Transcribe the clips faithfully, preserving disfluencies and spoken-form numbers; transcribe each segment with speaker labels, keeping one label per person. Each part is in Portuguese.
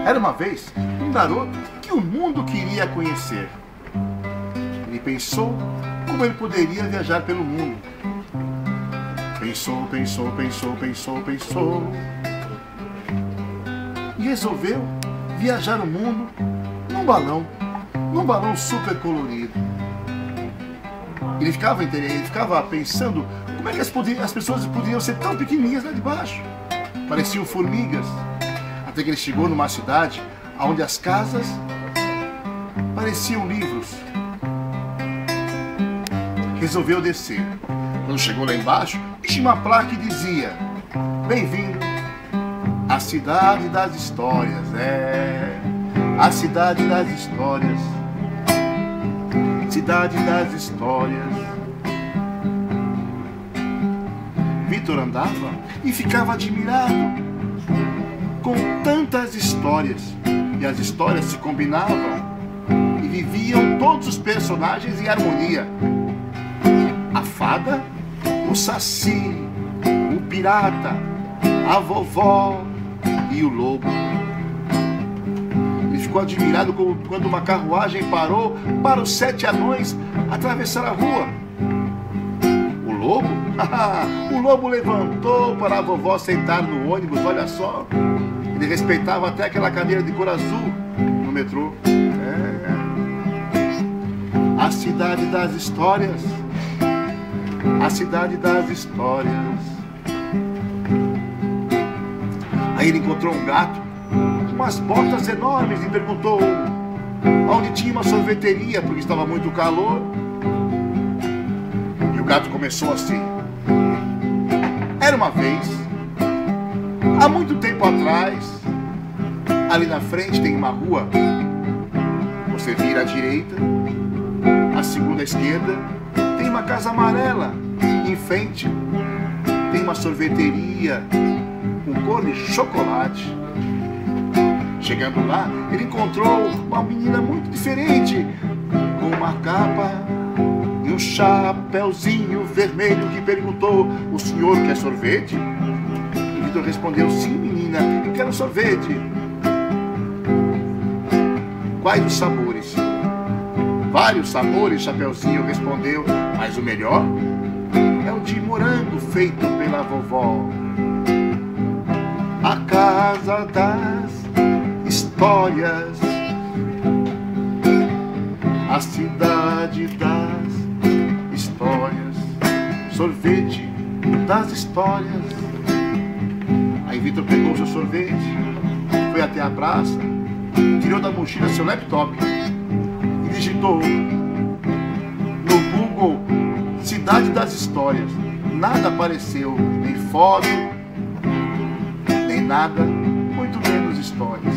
Speaker 1: Era uma vez um garoto que o mundo queria conhecer. Ele pensou como ele poderia viajar pelo mundo. Pensou, pensou, pensou, pensou, pensou. E resolveu viajar o mundo num balão, num balão super colorido. Ele ficava, ele ficava pensando como é que as, as pessoas poderiam ser tão pequenininhas lá de baixo. Pareciam formigas. Até que ele chegou numa cidade onde as casas pareciam livros. Resolveu descer. Quando chegou lá embaixo, tinha uma placa que dizia: bem-vindo à cidade das histórias. É, a cidade das histórias. Cidade das histórias. Vitor andava e ficava admirado com tantas histórias. E as histórias se combinavam e viviam todos os personagens em harmonia. A fada, o saci, o pirata, a vovó e o lobo. Ele ficou admirado quando uma carruagem parou para os sete anões atravessar a rua. O lobo? O lobo levantou para a vovó sentar no ônibus, olha só. Ele respeitava até aquela cadeira de cor azul no metrô. É. A cidade das histórias. A cidade das histórias. Aí ele encontrou um gato com umas botas enormes e perguntou onde tinha uma sorveteria, porque estava muito calor. E o gato começou assim: era uma vez, há muito tempo atrás, ali na frente tem uma rua. Você vira à direita, a segunda à esquerda, tem uma casa amarela. Em frente tem uma sorveteria com cor de chocolate. Chegando lá, ele encontrou uma menina muito diferente, com uma capa e um chapéuzinho vermelho, que perguntou: o senhor quer sorvete? E Vitor respondeu: sim, menina, eu quero sorvete. Quais os sabores? Vários sabores, Chapeuzinho respondeu, mas o melhor é o de morango feito pela vovó. A casa das histórias, a cidade das histórias, sorvete das histórias. Aí Vitor pegou seu sorvete, foi até a praça, tirou da mochila seu laptop e digitou no Google Cidade das Histórias. Nada apareceu, nem foto, nem nada, muito menos histórias.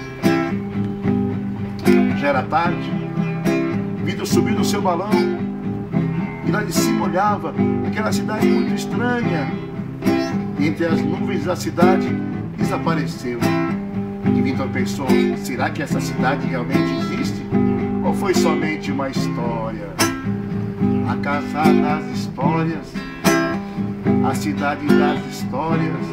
Speaker 1: Já era tarde, Vitor subiu no seu balão e lá de cima olhava aquela cidade muito estranha. E entre as nuvens da cidade desapareceu. E Vitor pensou: será que essa cidade realmente existe? Ou foi somente uma história? A casa das histórias, a cidade das histórias.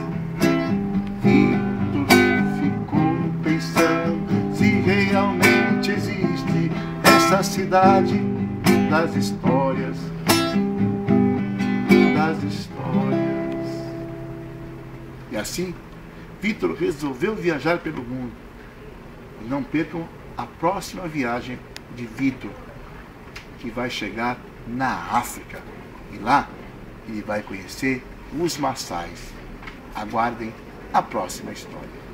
Speaker 1: Vitor ficou pensando se realmente existe essa cidade das histórias, das histórias. E assim, Vitor resolveu viajar pelo mundo. E não percam a próxima viagem de Vitor, que vai chegar na África. E lá ele vai conhecer os Maçais. Aguardem a próxima história.